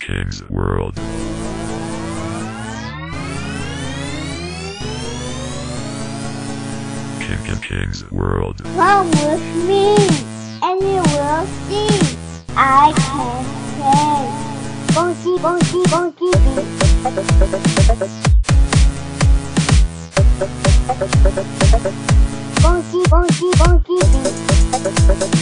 King's World. King's World. Come with me, and you will see. I can play. Bonky, bonky, bonky beat. Bonky, bonky, bonky beat.